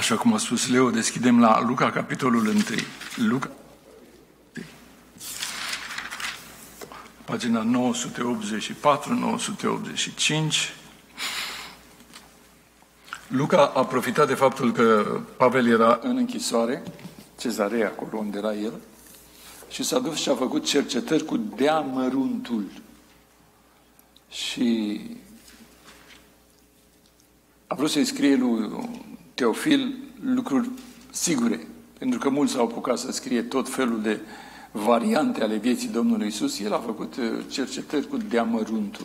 Așa cum a spus Leo, deschidem la Luca, capitolul 1. Luca, pagina 984-985. Luca a profitat de faptul că Pavel era în închisoare, Cezarea, acolo unde era el, și s-a dus și a făcut cercetări cu deamăruntul. Și a vrut să-i scrie lui Teofil lucruri sigure, pentru că mulți s-au apucat să scrie tot felul de variante ale vieții Domnului Iisus. El a făcut cercetări cu deamăruntul.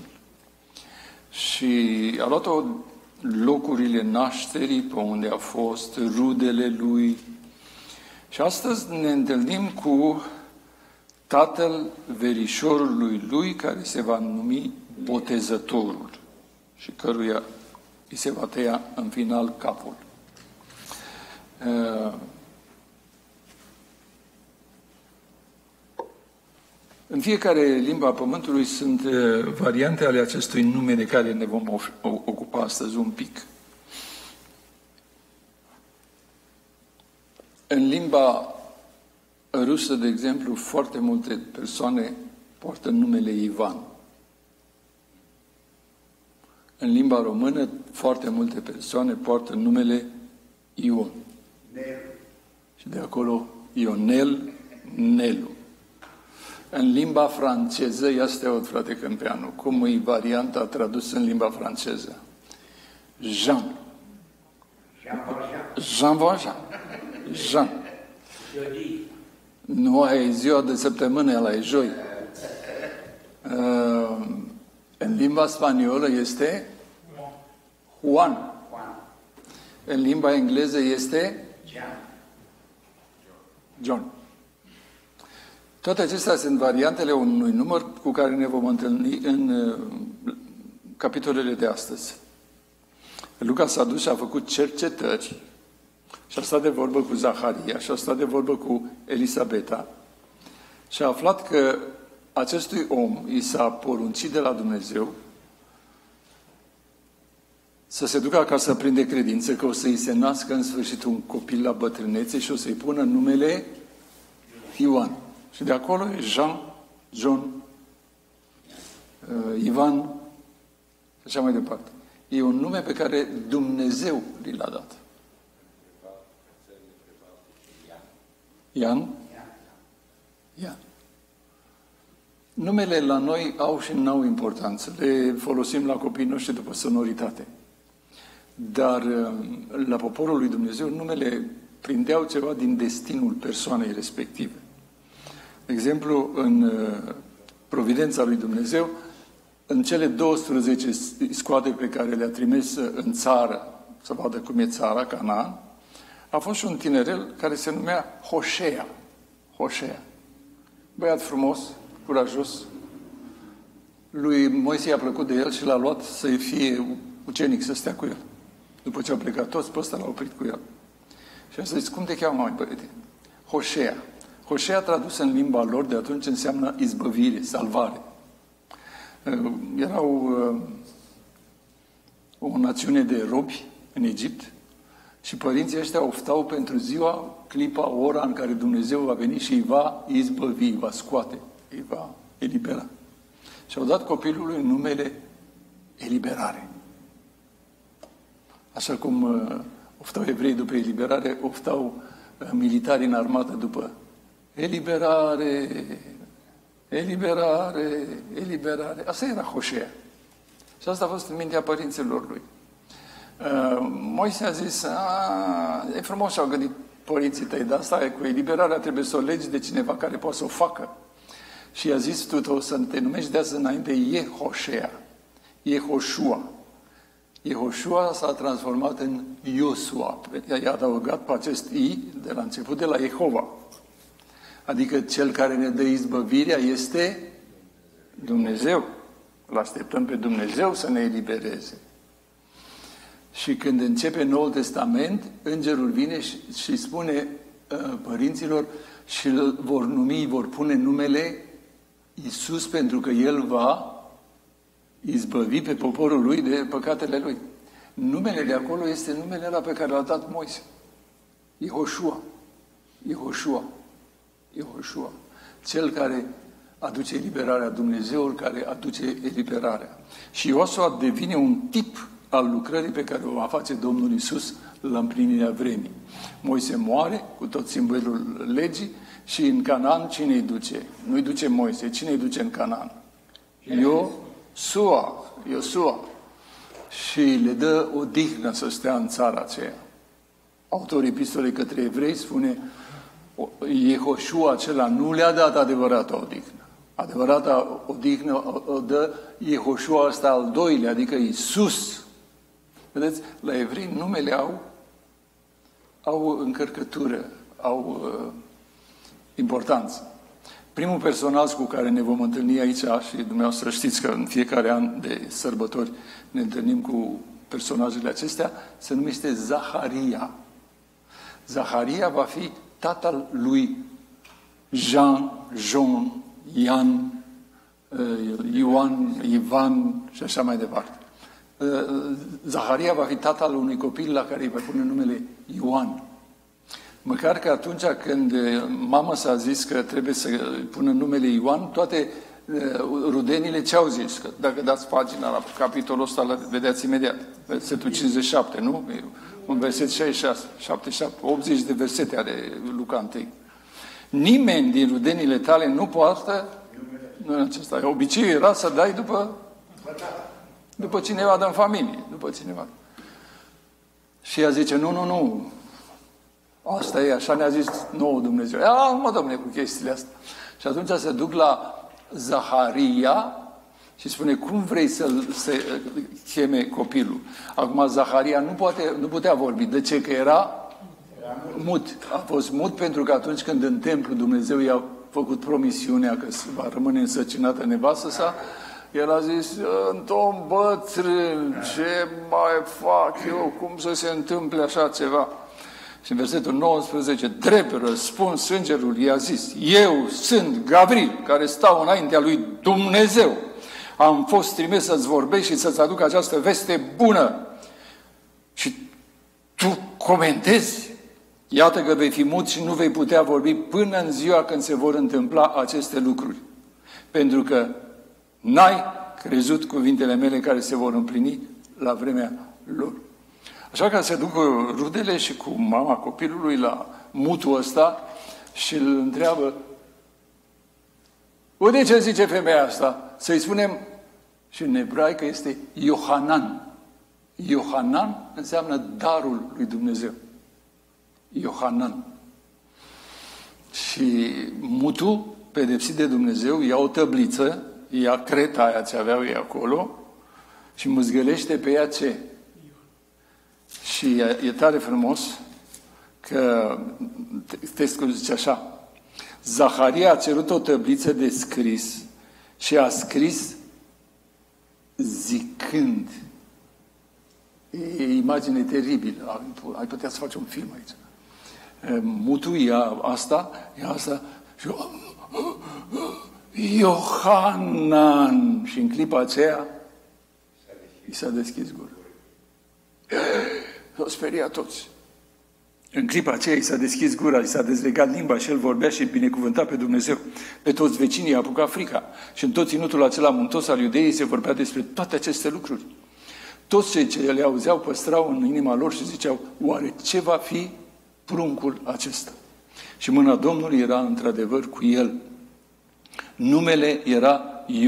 Și a luat-o locurile nașterii, pe unde a fost, rudele lui. Și astăzi ne întâlnim cu tatăl verișorului lui, care se va numi Botezătorul și căruia îi se va tăia în final capul. În fiecare limba pământului sunt variante ale acestui nume de care ne vom ocupa astăzi un pic. În limba rusă, de exemplu, foarte multe persoane poartă numele Ivan. În limba română, foarte multe persoane poartă numele Ion. Și de acolo Ionel, Nelu. În limba franceză, ia să te aud, frate Câmpeanu, cum e varianta tradusă în limba franceză? Jean. Jean Valjean. Jean. Nu, e ziua de săptămână, ăla e joi. În limba spaniolă este Juan. În limba engleză este John. Toate acestea sunt variantele unui număr cu care ne vom întâlni în capitolele de astăzi. Luca s-a dus și a făcut cercetări și a stat de vorbă cu Zaharia și a stat de vorbă cu Elisabeta și a aflat că acestui om i s-a poruncit de la Dumnezeu să se ducă acasă plin de credință că o să-i se nască în sfârșit un copil la bătrânețe și o să-i pună numele Ioan. Și de acolo e Jean, John, Ivan și așa mai departe. E un nume pe care Dumnezeu l-a dat. Ian? Ian. Numele la noi au și n-au importanță. Le folosim la copiii noștri după sonoritate. Dar la poporul lui Dumnezeu numele prindeau ceva din destinul persoanei respective. De exemplu, în providența lui Dumnezeu, în cele 12 scoate pe care le-a trimis în țară, să vadă cum e țara, Canaan, a fost și un tinerel care se numea Hoșea. Hoșea. Băiat frumos, curajos. Lui Moise i-a plăcut de el și l-a luat să-i fie ucenic, să stea cu el. După ce au plecat toți, pe ăsta l-a oprit cu el. Și a zis, cum te cheamă, mai băiete? Hoșea. Hoșea, tradus în limba lor, de atunci înseamnă izbăvire, salvare. Erau o națiune de robi în Egipt și părinții ăștia oftau pentru ziua, clipa, ora în care Dumnezeu va veni și îi va izbăvi, îi va scoate, îi va elibera. Și au dat copilului numele Eliberare. Așa cum oftau evrei după eliberare, oftau militari în armată după eliberare, eliberare, eliberare. Asta era Hoșea. Și asta a fost în mintea părinților lui. Moise a zis, e frumos și au gândit părinții tăi, dar asta e cu eliberarea, trebuie să o legi de cineva care poate să o facă. Și i-a zis, tu o să te numești de azi înainte Yehoșea, Yehoșua. Yehoșua s-a transformat în Iosua. I-a adăugat pe acest I de la început de la Jehova. Adică cel care ne dă izbăvirea este Dumnezeu. Îl așteptăm pe Dumnezeu să ne elibereze. Și când începe Noul Testament, îngerul vine și spune părinților și îl vor pune numele Iisus pentru că El va izbăvi pe poporul lui de păcatele lui. Numele de acolo este numele ăla pe care l-a dat Moise. Yehoshua. Cel care aduce eliberarea, Dumnezeul care aduce eliberarea. Și Iosua devine un tip al lucrării pe care o va face Domnul Iisus la împlinirea vremii. Moise moare cu tot simbolul legii și în Canaan cine îi duce? Nu-i duce Moise, cine îi duce în Canaan? Iosua. Și le dă odihnă să stea în țara aceea. Autorul epistolei către evrei spune Yehoshua acela nu le-a dat adevărata odihnă. Adevărata odihnă o dă Yehoshua ăsta al doilea, adică Iisus. Vedeți, la evrei numele au încărcătură, au importanță. Primul personaj cu care ne vom întâlni aici, și dumneavoastră știți că în fiecare an de sărbători ne întâlnim cu personajele acestea, se numește Zaharia. Zaharia va fi tatăl lui Jean, Ioan, Ivan și așa mai departe. Zaharia va fi tatăl unui copil la care îi va pune numele Ioan. Măcar că atunci când mama s-a zis că trebuie să pună numele Ioan, toate rudenile ce-au zis? Că dacă dați pagina la capitolul ăsta, îl vedeați imediat. Versetul 57, nu? Un verset 66, 77, 80 de versete are Luca 1. Nimeni din rudenile tale nu poartă acesta. Obiceiul era să dai după cineva din familie. După cineva. Și ea zice, nu. Asta e, așa ne-a zis nouă Dumnezeu. Mă, domne, cu chestiile astea. Și atunci se duc la Zaharia și spune, cum vrei să cheme copilul? Acum Zaharia nu putea vorbi. De ce? Că era mut. A fost mut pentru că atunci când în templu Dumnezeu i-a făcut promisiunea că va rămâne însărcinată nevastă sa, el a zis, sunt om bătrân, ce mai fac eu? Cum să se întâmple așa ceva? Și în versetul 19, drept răspuns, îngerul i-a zis, eu sunt Gabriel, care stau înaintea lui Dumnezeu. Am fost trimis să-ți vorbești și să-ți aduc această veste bună. Și tu comentezi, iată că vei fi mut și nu vei putea vorbi până în ziua când se vor întâmpla aceste lucruri. Pentru că n-ai crezut cuvintele mele care se vor împlini la vremea lor. Așa că se duc rudele și cu mama copilului la mutul ăsta și îl întreabă, uite ce zice femeia asta? Să-i spunem, și în ebraică este Iohanan. Iohanan înseamnă darul lui Dumnezeu. Iohanan. Și mutul, pedepsit de Dumnezeu, ia o tăbliță, ia creta aia ce aveau ei acolo și mâzgălește pe ea ce? Și e tare frumos că textul zice așa, Zaharia a cerut o tăbliță de scris și a scris zicând. E imagine teribilă. Ai putea să faci un film aici. Mutul ia asta și Iohanan. Și în clipa aceea i s-a deschis gura. S-au speriat toți. În clipa aceea i s-a deschis gura, i s-a dezlegat limba și el vorbea și binecuvânta pe Dumnezeu. Pe toți vecinii a apucat frica. Și în tot ținutul acela muntos al Iudeii se vorbea despre toate aceste lucruri. Toți cei ce le auzeau păstrau în inima lor și ziceau, oare ce va fi pruncul acesta? Și mâna Domnului era într-adevăr cu el. Numele era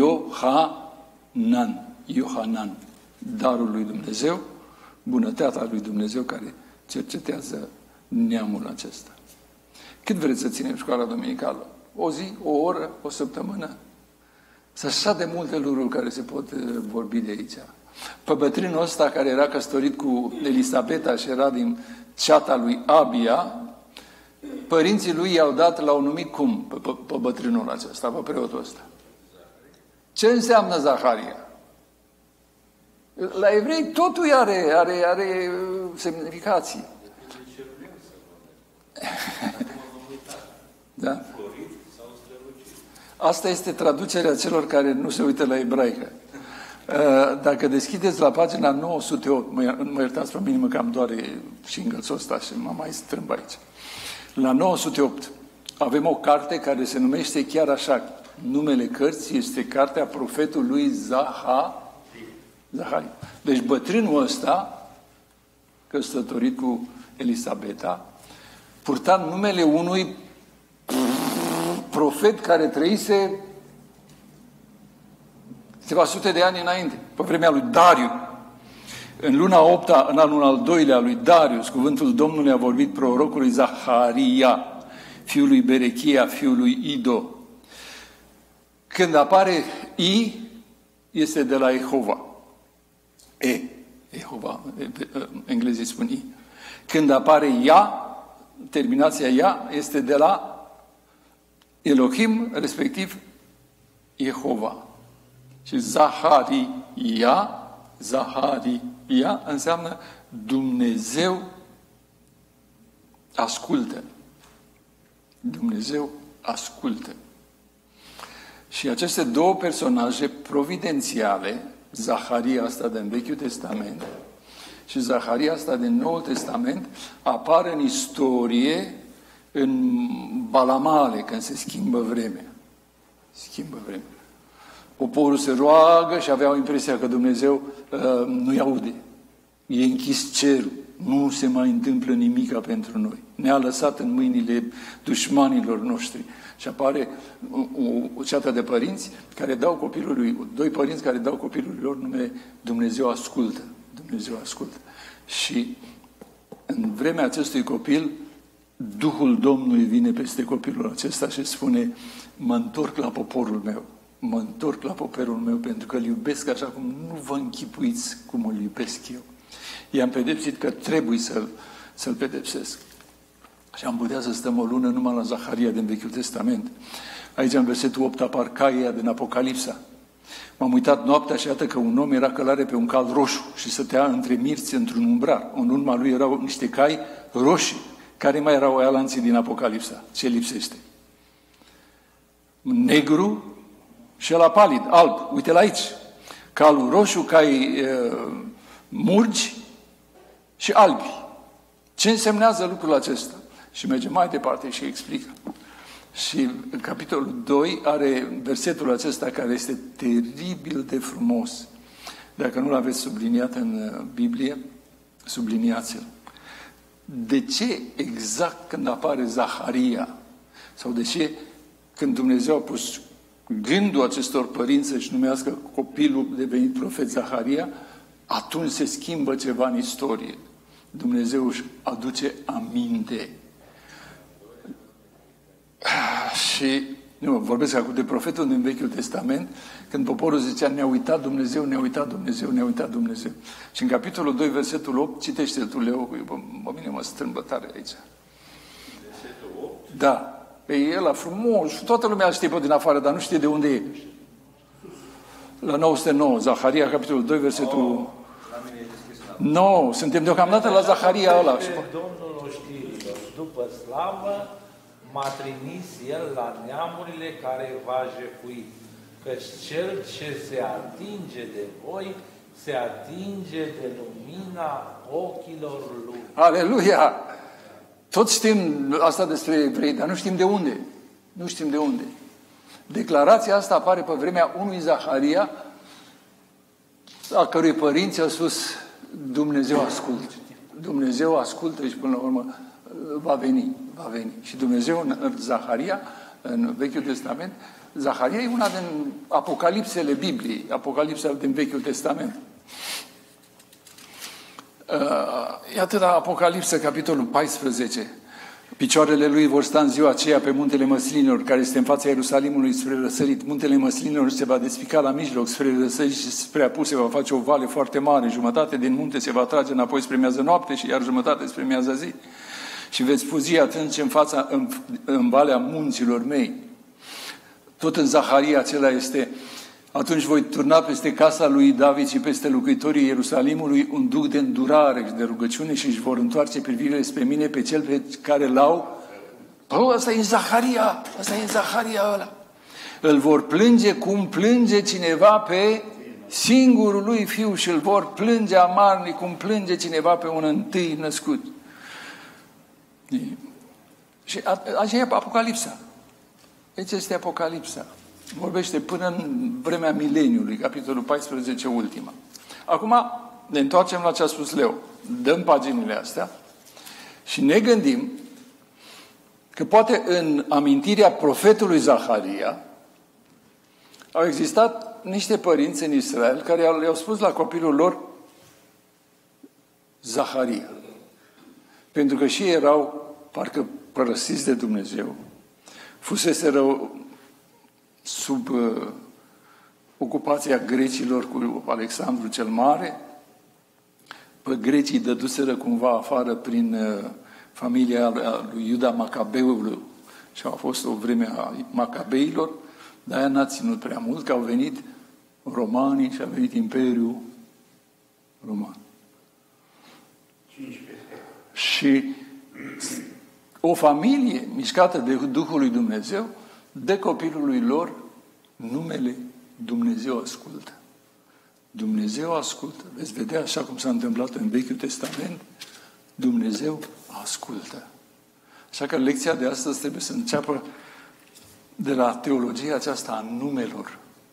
Iohanan, darul lui Dumnezeu, bunătatea lui Dumnezeu care cercetează neamul acesta. Cât vreți să ținem școala dominicală? O zi, o oră, o săptămână? Sunt așa de multe lucruri care se pot vorbi de aici. Pe bătrânul ăsta care era căsătorit cu Elisabeta și era din ceata lui Abia, părinții lui i-au dat, l-au numit cum pe bătrânul acesta, pe preotul ăsta? Ce înseamnă Zaharia? La evrei totul are semnificații. Da? Asta este traducerea celor care nu se uită la ebraică. Dacă deschideți la pagina 908, mă iertați pe mine, că am doare și îngălțul ăsta și mă mai strâmb aici. La 908 avem o carte care se numește chiar așa. Numele cărții este cartea profetului Zaharia. Deci bătrânul ăsta, căsătorit cu Elisabeta, purta numele unui profet care trăise câteva sute de ani înainte, pe vremea lui Dariu. În luna 8-a, în anul al doilea lui Darius, cuvântul Domnului a vorbit prorocului Zaharia, fiul lui Berechia, fiul lui Ido. Când apare I, este de la Jehova. Jehova, englezii spun I. Când apare Ia, terminația Ia, este de la Elohim, respectiv Jehova. Și Zaharia înseamnă Dumnezeu ascultă. Dumnezeu ascultă. Și aceste două personaje providențiale, Zaharia asta din Vechiul Testament și Zaharia asta din Noul Testament, apar în istorie în balamale, când se schimbă vremea. Schimbă vremea. Poporul se roagă și aveau impresia că Dumnezeu nu-i aude. E închis cerul. Nu se mai întâmplă nimica pentru noi. Ne-a lăsat în mâinile dușmanilor noștri. Și apare o ceată de părinți care dau copilului, doi părinți care dau copilului lor numele Dumnezeu ascultă. Dumnezeu ascultă. Și în vremea acestui copil, Duhul Domnului vine peste copilul acesta și spune: mă întorc la poporul meu. Mă întorc la poporul meu pentru că îl iubesc așa cum nu vă închipuiți cum îl iubesc eu. I-am pedepsit că trebuie să-l pedepsesc. Și am putea să stăm o lună numai la Zaharia din Vechiul Testament. Aici, în versetul 8, apar caii din Apocalipsa. M-am uitat noaptea și iată că un om era călare pe un cal roșu și stătea între mirți într-un umbrar. În urma lui erau niște cai roșii. Care mai erau aia lanții din Apocalipsa? Ce lipsește? Negru și ăla palid, alb. Uite-l aici. Calul roșu, cai murgi și albi. Ce însemnează lucrul acesta? Și merge mai departe și explică. Și în capitolul 2 are versetul acesta care este teribil de frumos. Dacă nu l-aveți subliniat în Biblie, subliniați-l. De ce exact când apare Zaharia? Sau de ce când Dumnezeu a pus gândul acestor părinți să-și numească copilul devenit profet Zaharia, atunci se schimbă ceva în istorie. Dumnezeu își aduce aminte. Și vorbesc acum de profetul din Vechiul Testament, când poporul zicea: ne-a uitat Dumnezeu, ne-a uitat Dumnezeu, ne-a uitat Dumnezeu. Și în capitolul 2, versetul 8, citește-l tu, Leo, pe mine mă strâmbă tare aici. Versetul 8? Da. E ăla frumos și toată lumea știe pe din afară, dar nu știe de unde e. La 909, Zaharia, capitolul 2, versetul 9. Suntem deocamdată la Zaharia ăla. Domnul oștirilor, după slavă, m-a trimis El la neamurile care va jefui, căci cel ce se atinge de voi, se atinge de lumina ochilor Lui. Aleluia! Toți știm asta despre evrei, dar nu știm de unde. Nu știm de unde. Declarația asta apare pe vremea unui Zaharia, a cărui părinți au spus: Dumnezeu ascultă. Dumnezeu ascultă și până la urmă va veni. Și Dumnezeu în Zaharia, în Vechiul Testament, Zaharia e una din apocalipsele Bibliei, apocalipsa din Vechiul Testament. Iată la Apocalipsă, capitolul 14. Picioarele lui vor sta în ziua aceea pe muntele Măslinilor, care este în fața Ierusalimului spre răsărit. Muntele Măslinilor se va despica la mijloc spre răsărit și spre apus se va face o vale foarte mare. Jumătate din munte se va trage înapoi spre miază noapte și iar jumătate spre miază zi. Și veți fuzi atunci în valea munților mei. Tot în Zaharia acela este: atunci voi turna peste casa lui David și peste locuitorii Ierusalimului un duc de îndurare și de rugăciune și își vor întoarce privirile spre mine, pe cel pe care l-au. Asta e în Zaharia, asta e în Zaharia ăla. Îl vor plânge cum plânge cineva pe singurul lui fiu și îl vor plânge amarnic cum plânge cineva pe un întâi născut. Și așa e Apocalipsa. Aici este Apocalipsa. Vorbește până în vremea mileniului, capitolul 14, ultima. Acum ne întoarcem la ce a spus Leo. Dăm paginile astea și ne gândim că poate în amintirea profetului Zaharia au existat niște părinți în Israel care le-au spus la copilul lor Zaharia. Pentru că și ei erau parcă părăsiți de Dumnezeu. Fuseseră sub ocupația grecilor cu Alexandru cel Mare. Pe grecii dăduseră cumva afară prin familia lui Iuda Macabeului și a fost o vreme a Macabeilor, dar aia n-a ținut prea mult, că au venit romanii și a venit Imperiul Roman. 15. Și o familie mișcată de Duhul lui Dumnezeu dă copilului lor numele Dumnezeu ascultă. Dumnezeu ascultă. Veți vedea așa cum s-a întâmplat în Vechiul Testament. Dumnezeu ascultă. Așa că lecția de astăzi trebuie să înceapă de la teologia aceasta a numelor.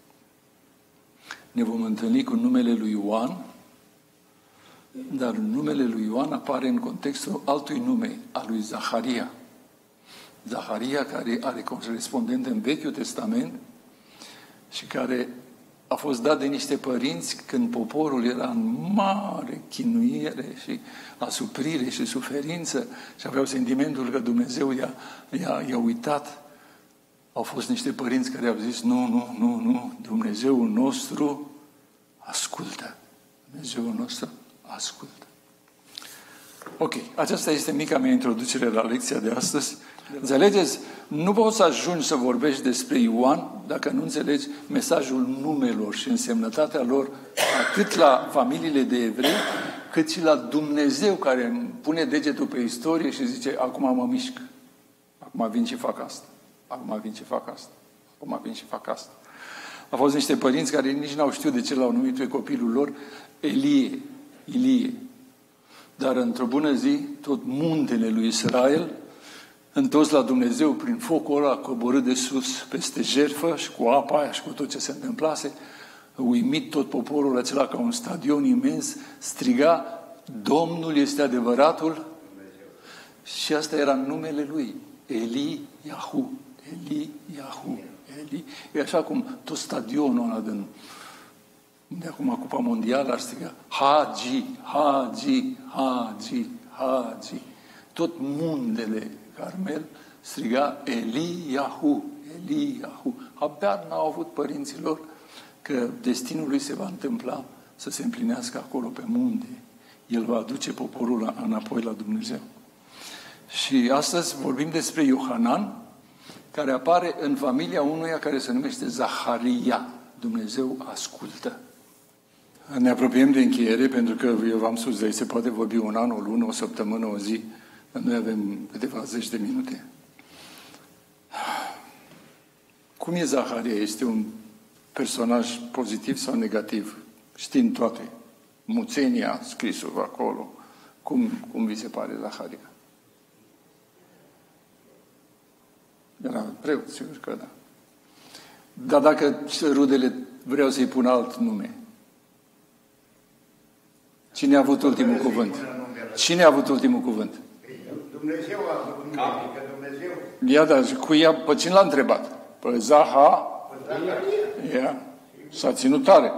Ne vom întâlni cu numele lui Ioan, dar numele lui Ioan apare în contextul altui nume, al lui Zaharia. Zaharia, care are corespondent în Vechiul Testament și care a fost dat de niște părinți când poporul era în mare chinuire și asuprire și suferință și aveau sentimentul că Dumnezeu i-a uitat. Au fost niște părinți care au zis, nu, Dumnezeul nostru ascultă. Dumnezeul nostru ascultă. Ok, aceasta este mica mea introducere la lecția de astăzi. Înțelegeți? Nu poți să ajungi să vorbești despre Ioan dacă nu înțelegi mesajul numelor și însemnătatea lor atât la familiile de evrei, cât și la Dumnezeu care pune degetul pe istorie și zice, acum mă mișc. Acum vin și fac asta. Acum vin și fac asta. Acum vin și fac asta. Au fost niște părinți care nici n-au știut de ce l-au numit pe copilul lor Ilie. Dar într-o bună zi, tot muntele lui Israel, întors la Dumnezeu prin focul ăla coborât de sus peste jertfă și cu apa aia și cu tot ce se întâmplase, uimit tot poporul acela ca un stadion imens, striga, Domnul este adevăratul Dumnezeu. Și asta era numele lui, Eliyahu. E așa cum tot stadionul ăla de acum Cupa Mondială ar striga Hagi. Tot muntele Carmel striga Eliyahu. Abia n-au avut părinților că destinul lui se va întâmpla să se împlinească acolo pe munte. El va aduce poporul înapoi la Dumnezeu. Și astăzi vorbim despre Iohanan, care apare în familia unuia care se numește Zaharia. Dumnezeu ascultă. Ne apropiem de încheiere, pentru că eu v-am spus de aici, se poate vorbi un an, o lună, o săptămână, o zi, dar noi avem câteva zeci de minute. Cum e Zaharia? Este un personaj pozitiv sau negativ? Știind toate. Muțenia, scrisul acolo. Cum vi se pare Zaharia? Era preot, sigur că da. Dar dacă rudele vreau să-i pun alt nume, cine a avut ultimul cuvânt? Cine a avut ultimul cuvânt? Dumnezeu a avut nume, adică Dumnezeu. Ia, dar cu ea, pe cine l-a întrebat? Pe Zaharia. S-a ținut tare.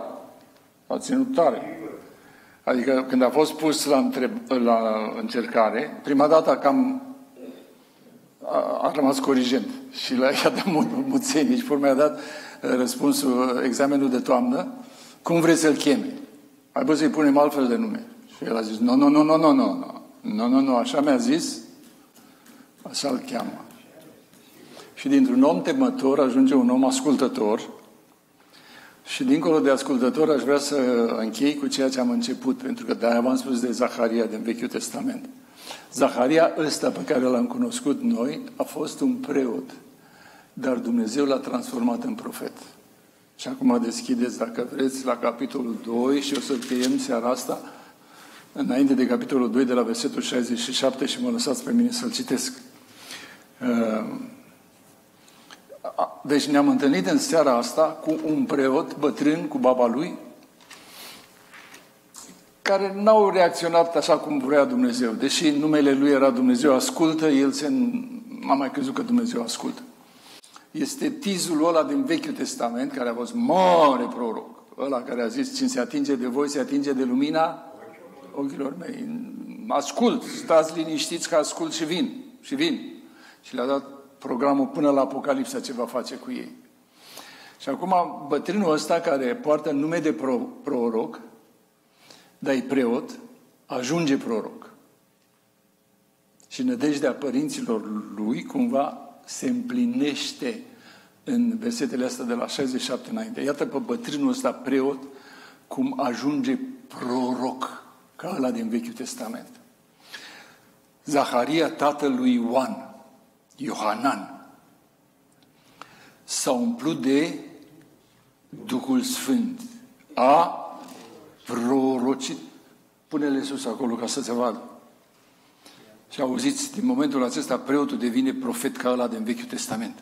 Adică când a fost pus la încercare, prima dată a rămas corigent și i-a dat muțenie și urmă i-a dat răspunsul, examenul de toamnă, cum vreți să-l cheme? Hai bă să-i punem altfel de nume. Și el a zis, nu, așa mi-a zis, așa-l cheamă. Și dintr-un om temător ajunge un om ascultător și dincolo de ascultător aș vrea să închei cu ceea ce am început, pentru că de-aia v-am spus de Zaharia din Vechiul Testament. Zaharia ăsta pe care l-am cunoscut noi a fost un preot, dar Dumnezeu l-a transformat în profet. Și acum deschideți, dacă vreți, la capitolul 2 și o să încheiem seara asta, înainte de capitolul 2, de la versetul 67, și mă lăsați pe mine să-l citesc. Deci ne-am întâlnit în seara asta cu un preot bătrân, cu baba lui, care n-au reacționat așa cum vrea Dumnezeu. Deși numele lui era Dumnezeu ascultă, el n-a mai crezut că Dumnezeu ascultă. Este tizul ăla din Vechiul Testament, care a fost mare proroc. Ăla care a zis, cine se atinge de voi, se atinge de lumina ochilor mei. Ascult, stați liniștiți că ascult și vin. Și vin. Și le-a dat programul până la Apocalipsa ce va face cu ei. Și acum bătrânul ăsta, care poartă nume de proroc, dar e preot, ajunge proroc. Și nădejdea părinților lui cumva se împlinește în versetele astea de la 67 înainte. Iată pe bătrânul ăsta preot cum ajunge proroc, ca ăla din Vechiul Testament. Zaharia, tatăl lui Iohanan, s-a umplut de Duhul Sfânt. A prorocit. Pune-le sus acolo ca să se vadă. Și auziți, din momentul acesta, preotul devine profet ca ăla din Vechiul Testament.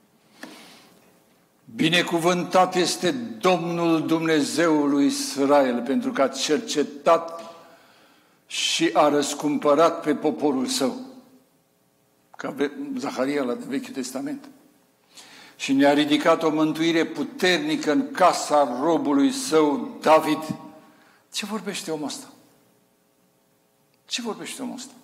Binecuvântat este Domnul Dumnezeului Israel, pentru că a cercetat și a răscumpărat pe poporul său. Ca Zaharia la din Vechiul Testament. Și ne-a ridicat o mântuire puternică în casa robului său, David. Ce vorbește omul ăsta? Ce vorbește omul ăsta?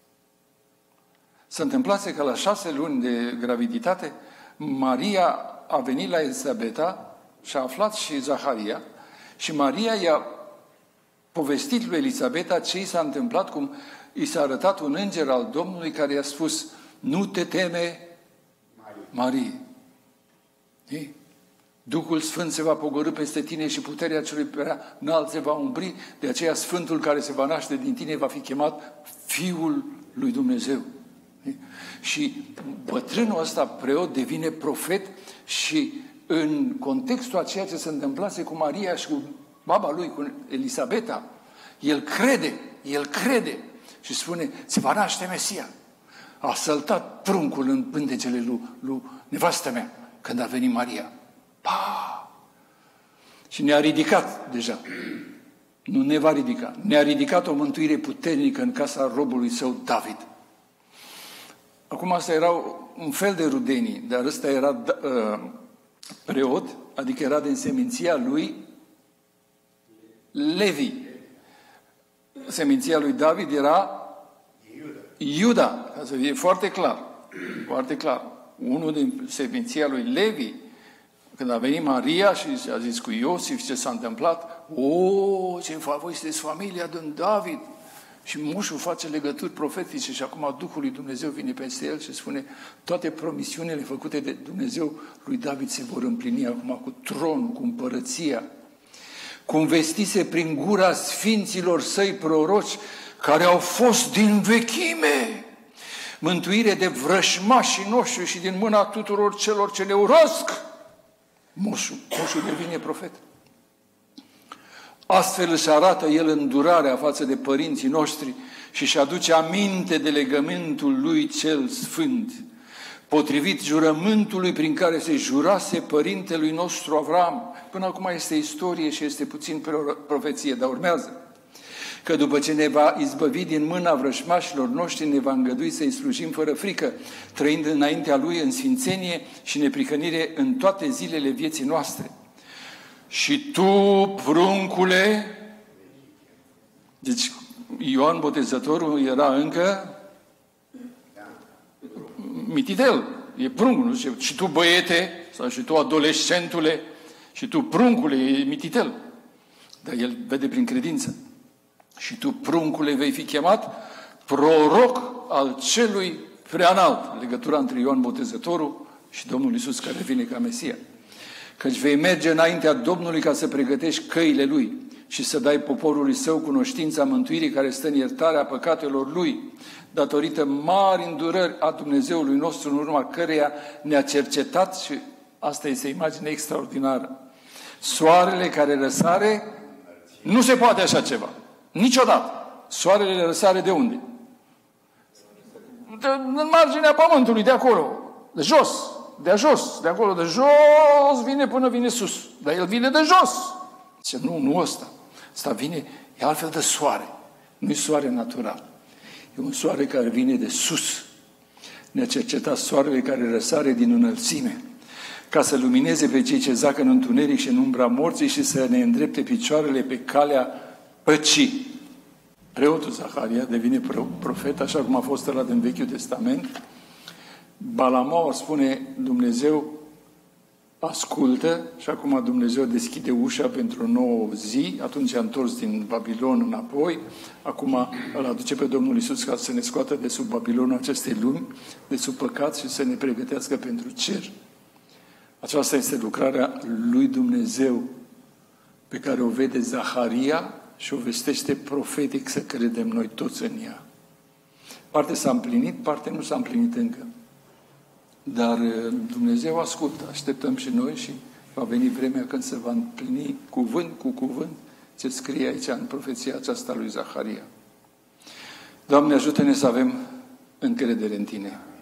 Se întâmplase că la 6 luni de graviditate, Maria a venit la Elisabeta și a aflat și Zaharia și Maria i-a povestit lui Elisabeta ce i s-a întâmplat, cum i s-a arătat un înger al Domnului care i-a spus: nu te teme, Marie. Ei? Duhul Sfânt se va pogorî peste tine și puterea celui prea înalt se va umbri, de aceea Sfântul care se va naște din tine va fi chemat Fiul lui Dumnezeu. Și bătrânul ăsta preot devine profet și în contextul a ceea ce se întâmplase cu Maria și cu baba lui, cu Elisabeta, el crede și spune: se va naște Mesia. A săltat pruncul în pântecele lui nevastă mea când a venit Maria. Pa! Și ne-a ridicat deja. Nu ne va ridica. Ne-a ridicat o mântuire puternică în casa robului său David. Acum asta era un fel de rudenii, dar ăsta era preot, adică era din seminția lui Levi. Seminția lui David era Iuda, ca să fie foarte clar. Foarte clar. Unul din seminția lui Levi, când a venit Maria și a zis cu Iosif ce s-a întâmplat, ce în favor, sunteți familia din David. Și moșul face legături profetice și acum Duhul lui Dumnezeu vine peste el și spune: toate promisiunile făcute de Dumnezeu lui David se vor împlini acum cu tronul, cu împărăția. Cum vestise prin gura sfinților săi proroci care au fost din vechime, mântuire de vrășmașii noștri și din mâna tuturor celor ce ne urăsc. Moșul devine profet. Astfel își arată el îndurarea față de părinții noștri și își aduce aminte de legământul lui cel sfânt, potrivit jurământului prin care se jurase părintelui nostru Avram. Până acum este istorie și este puțin profeție, dar urmează. Că după ce ne va izbăvi din mâna vrășmașilor noștri, ne va îngădui să-i slujim fără frică, trăind înaintea lui în sfințenie și neprihănire în toate zilele vieții noastre. Și tu, pruncule, deci Ioan Botezătorul era încă mitidel, e pruncul, nu știu, și tu, băiete, sau și tu, adolescentule, și tu, pruncule, e mitidel. Dar el vede prin credință. Și tu, pruncule, vei fi chemat proroc al celui preanalt. Legătura între Ioan Botezătorul și Domnul Iisus care vine ca Mesia. Căci vei merge înaintea Domnului ca să pregătești căile Lui și să dai poporului Său cunoștința mântuirii care stă în iertarea păcatelor Lui, datorită mari îndurări a Dumnezeului nostru, în urma căreia ne-a cercetat, și asta este imagine extraordinară, Soarele care răsare, nu se poate așa ceva. Niciodată. Soarele răsare de unde? În marginea pământului, de acolo. De jos. De jos. De acolo, de jos, vine până vine sus. Dar el vine de jos. Zice, nu ăsta. Ăsta vine, e altfel de soare. Nu e soare natural. E un soare care vine de sus. Ne-a cercetat soarele care răsare din înălțime, ca să lumineze pe cei ce zacă în întuneric și în umbra morții și să ne îndrepte picioarele pe calea păcii. Preotul Zaharia devine profet, așa cum a fost ăla din Vechiul Testament. Balamaur spune, Dumnezeu ascultă și acum Dumnezeu deschide ușa pentru o nouă zi, atunci a întors din Babilon înapoi, acum îl aduce pe Domnul Iisus ca să ne scoată de sub Babilonul acestei lumi, de sub păcat și să ne pregătească pentru cer. Aceasta este lucrarea lui Dumnezeu pe care o vede Zaharia și o vestește profetic să credem noi toți în ea. Parte s-a împlinit, parte nu s-a împlinit încă. Dar Dumnezeu ascultă, așteptăm și noi și va veni vremea când se va împlini cuvânt cu cuvânt ce scrie aici în profeția aceasta lui Zaharia. Doamne, ajută-ne să avem încredere în Tine.